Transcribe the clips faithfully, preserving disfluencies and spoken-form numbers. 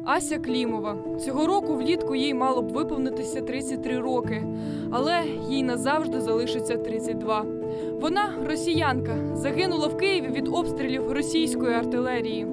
Ася Клімова. Цього року влітку їй мало б виповнитися тридцять три роки, але їй назавжди залишиться тридцять два. Вона – росіянка, загинула в Києві від обстрілів російської артилерії.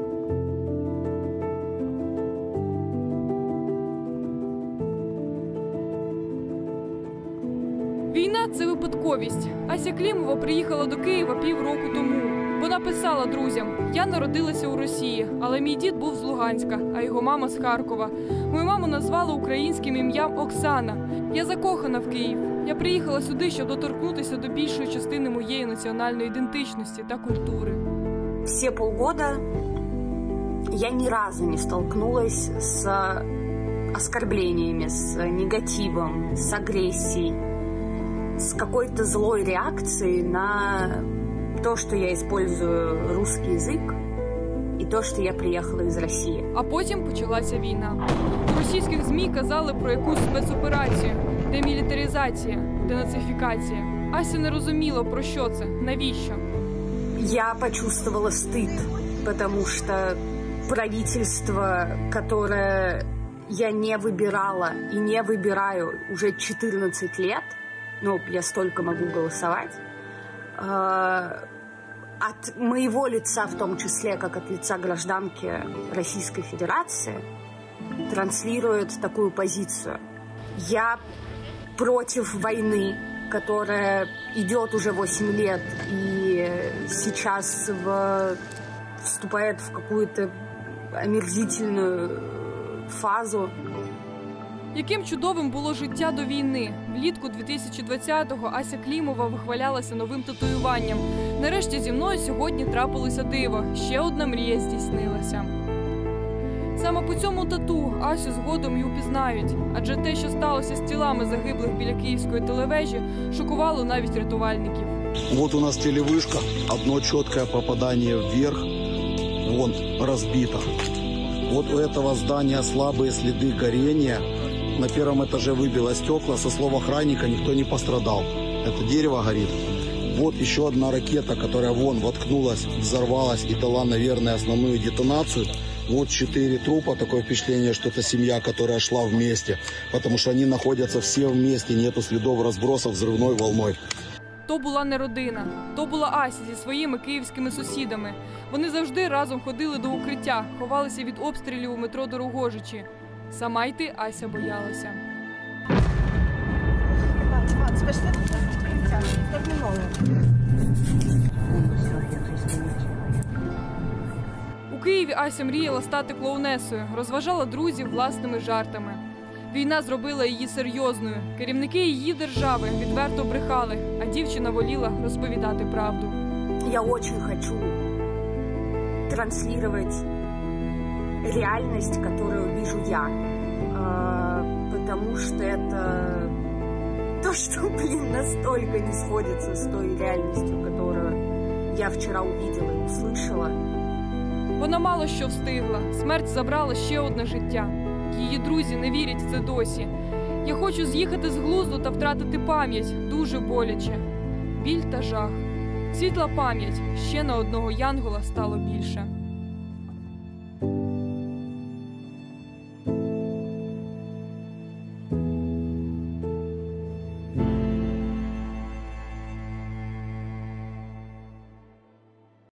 Війна – це випадковість. Ася Клімова приїхала до Києва півроку тому. Вона писала друзям: «Я народилася у Росії, але мій дід був з Луганська, а його мама з Харкова. Мою маму назвали українським ім'ям Оксана. Я закохана в Київ. Я приїхала сюди, щоб доторкнутися до більшої частини моєї національної ідентичності та культури». Все полгода я ни разу не столкнулась с оскорблениями, с негативом, с агрессией, с какой-то злой реакцией на то, что я использую русский язык, і то, що я приїхала із Росії. А потім почалася війна. У російських ЗМІ казали про якусь спецоперацію, демілітаризація, денацифікація. Ася не розуміла, про що це, навіщо. Я почувствовала стыд, потому что правительство, которое я не выбирала и не выбираю уже четырнадцать лет, ну, я столько могу голосовать, от моего лица, в том числе, как от лица гражданки Российской Федерации, транслирует такую позицию. Я против войны, которая идет уже восемь лет и сейчас в... вступает в какую-то омерзительную фазу. Яким чудовим було життя до війни. Влітку дві тисячі двадцятого Ася Клімова вихвалялася новим татуюванням. Нарешті зі мною сьогодні трапилося диво. Ще одна мрія здійснилася. Саме по цьому тату Асю згодом й упізнають. Адже те, що сталося з тілами загиблих біля Київської телевежі, шокувало навіть рятувальників. Вот у нас телевышка. Одно четкое попадание вверх. Вон, разбито. Вот у этого здания слабые следы горения. На первом этаже выбило стекла. Со слов охранника, никто не пострадал. Это дерево горит. Вот еще одна ракета, которая вон воткнулась, взорвалась и дала, наверное, основную детонацию. Вот четыре трупа. Такое впечатление, что это семья, которая шла вместе. Потому что они находятся все вместе. Нету следов разбросов взрывной волной. То була не родина. То була Ася зі своїми київськими сусідами. Вони завжди разом ходили до укриття, ховалися від обстрілів у метро Дорогожичі. Сама йти Ася боялася. У Києві Ася мріяла стати клоунесою, розважала друзів власними жартами. Війна зробила її серйозною. Керівники її держави відверто брехали, а дівчина воліла розповідати правду. Я дуже хочу транслировать реальность, которую вижу я. Потому что это то, что, блин, настолько не сходится с той реальностью, которую я вчера увидела и услышала. Вона мало що встигла. Смерть забрала ще одне життя. Її друзі не вірять в це досі. Я хочу з'їхати з глузду та втратити пам'ять. Дуже боляче. Біль та жах. Світла пам'ять. Ще на одного янгола стало більше.